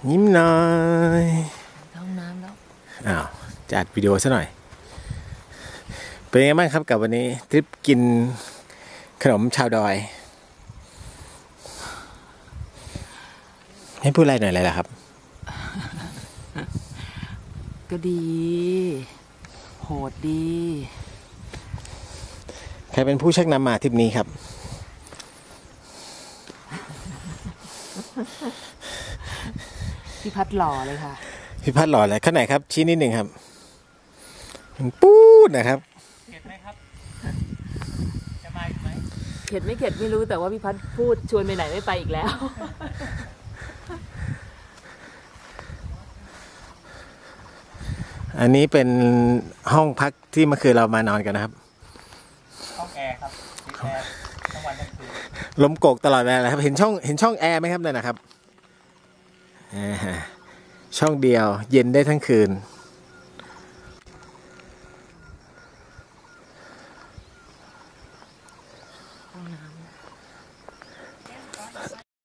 ยิ้มหน่อยเข้าห้องน้ำแล้วอ้าวจัดวิดีโอซะหน่อยเป็นไงบ้างครับกับวันนี้ทริปกินขนมชาวดอยให้พูดอะไรหน่อยเลยล่ะครับก็ดีโหดดีใครเป็นผู้ชักนำมาทริปนี้ครับพี่พัดหล่อเลยค่ะพี่พัดหล่อเลยข้างไหนครับชี้นิดหนึ่งครับปูดนะครับเข็ดไหมครับจะมาอีกไหมเข็ดไม่เข็ดไม่รู้แต่ว่าพี่พัดพูดชวนไปไหนไม่ไปอีกแล้วอันนี้เป็นห้องพักที่เมื่อคืนเรามานอนกันนะครับห้องแอร์ครับติดแอร์ทั้งวันทั้งคืนลมโกกตลอดเวลาเลยครับเห็นช่องแอร์ไหมครับนั่นนะครับช่องเดียวเย็นได้ทั้งคืนห้องน้ำ